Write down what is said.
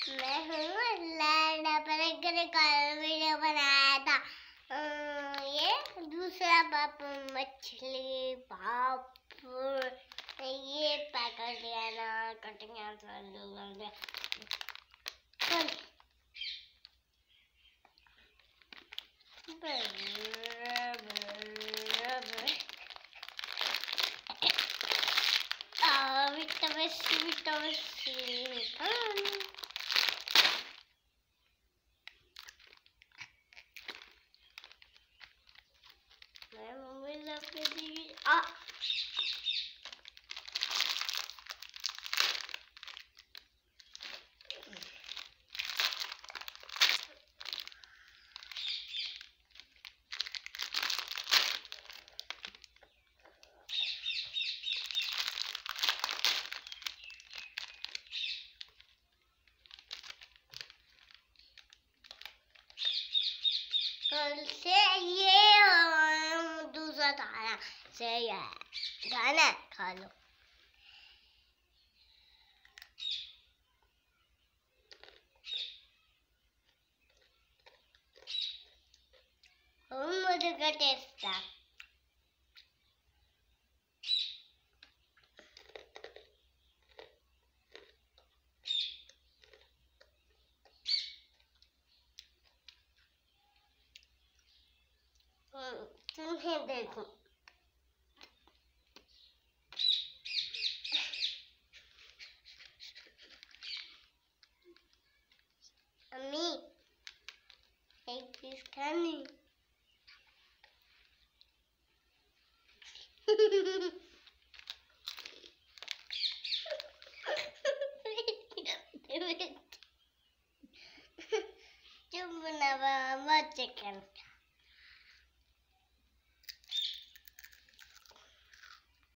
मैं हूँ लैंडा पर एक वीडियो बनाया था। ये दूसरा पाप मछली पाप ये पैकेट दिया ना कटिंग विटामिन सी मैं मम्मी लग दी कल से ये दूसरा खाना से खाना खा लो। मुझे का टेस्ट था। तुम्हें देखो अम्मी एक पीस खानी चुप ना चिकन